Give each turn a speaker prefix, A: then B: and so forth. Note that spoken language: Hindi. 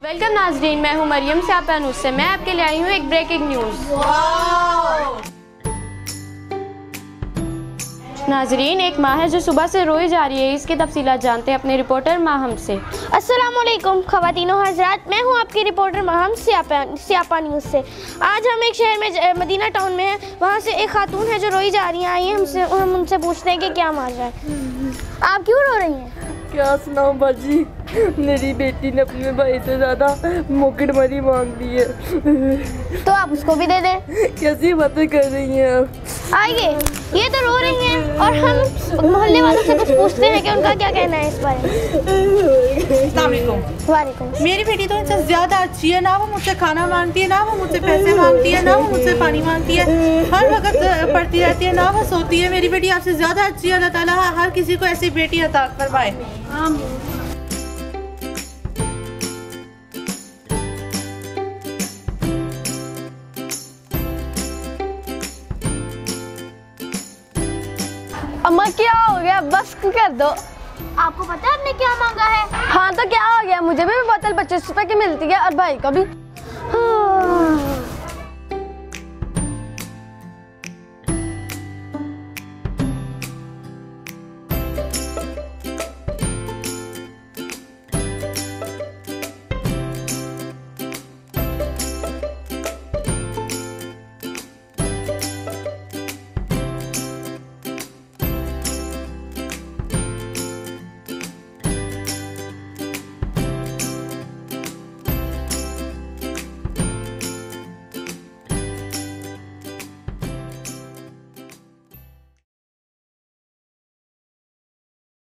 A: वेलकम नाजरीन, मैं हूं मरियम से से मैं आपके लिए आई हूं एक ब्रेकिंग न्यूज़। नाजरीन, एक माँ है जो सुबह से रोई जा रही है। इसकी तफसीलात जानते हैं अपने रिपोर्टर माहम से।
B: अस्सलामुअलैकुम ख़वातीनो हज़रात, मैं हूँ आपकी रिपोर्टर माहम सियापा न्यूज़ से। आज हम एक शहर में मदीना टाउन में हैं। वहाँ से एक खातून है जो रोई जा रही हैं। आइए हम उनसे पूछते हैं कि क्या माजरा है। आप क्यों रो रही हैं?
C: क्या सुनाऊं बाजी, मेरी बेटी ने अपने भाई से ज़्यादा मुकट मरी मांग ली है।
B: तो आप उसको भी दे दें।
C: कैसी बातें कर रही हैं आप?
B: आइए, ये तो रो रही हैं और हम मोहल्ले वालों से कुछ पूछते हैं कि उनका क्या कहना है इस बारे में। वालेकुम।
D: मेरी बेटी तो इनसे ज़्यादा अच्छी है। ना वो मुझसे खाना मांगती है, ना वो मुझसे पैसे मांगती है, ना वो मुझसे पानी मांगती है। हर वक्त पढ़ती रहती है, ना वो सोती है। मेरी बेटी आपसे ज़्यादा अच्छी है। अल्लाह ताला हर किसी को ऐसी बेटी अता फरमाए।
A: अम्मा क्या हो गया, बस कर दो।
B: आपको पता है आपने क्या मांगा है?
A: हाँ तो क्या हो गया, मुझे भी बोतल 25 रुपए की मिलती है और भाई का भी।